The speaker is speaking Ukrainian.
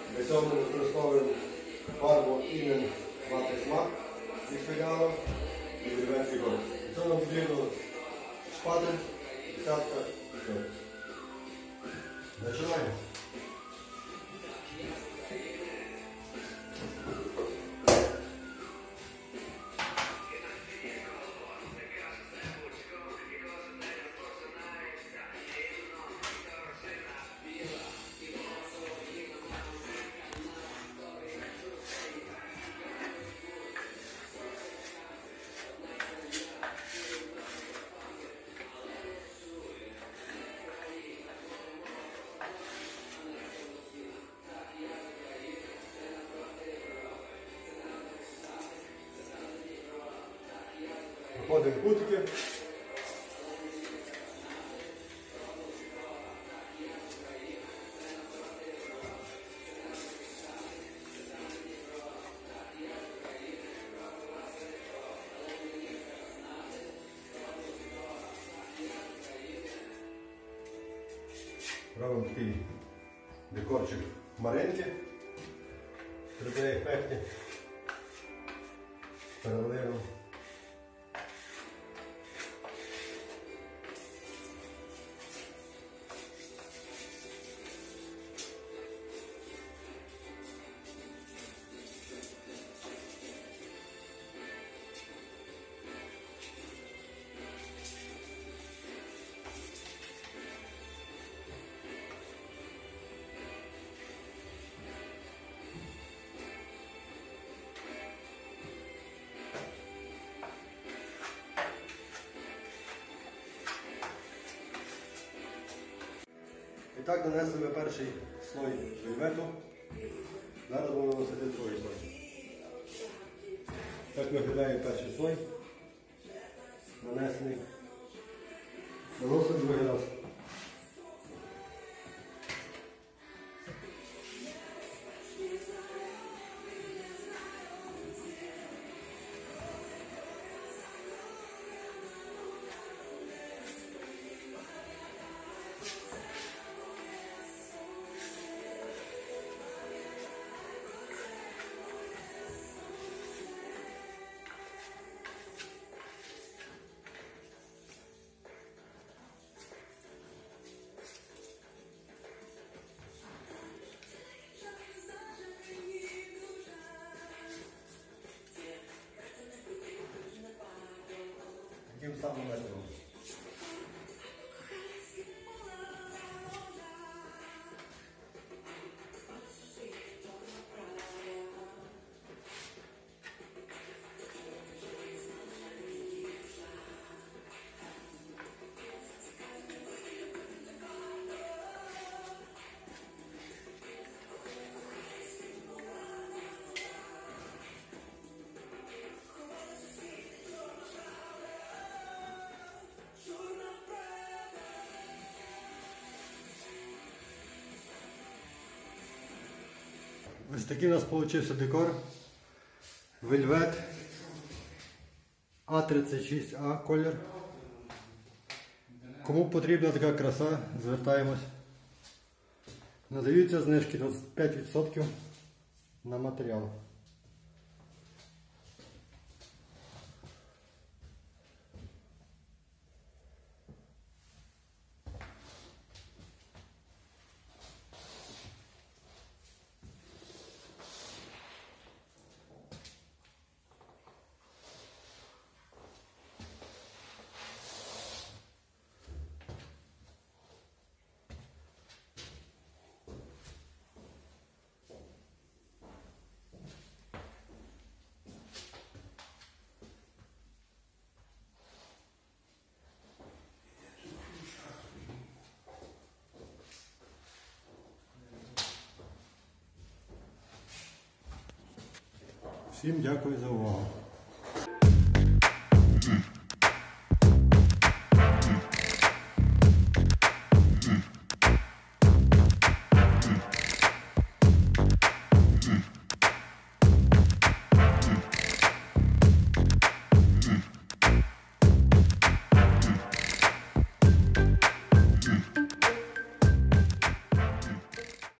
Для цього ми використовуємо фарбу Імен Латекс Мак від філіалу і Вельвет Фігор. Для цього нам потрібно шпатель, десятка і все. Починаємо. Входимо в кутики. Робимо такий декорчик маринки. 3D-ефекти. Переливаємо. І так нанесли ми перший слой вельвету. Зараз будемо наносити другий слой. Так виглядає перший слой. Нанесений. Наносимо другий раз. Таким самим методом. Ось такий у нас вийшов декор. Вельвет А36А колір. Кому потрібна така краса, звертаємось. Надаються знижки 25% на матеріал. Всім дякую за увагу.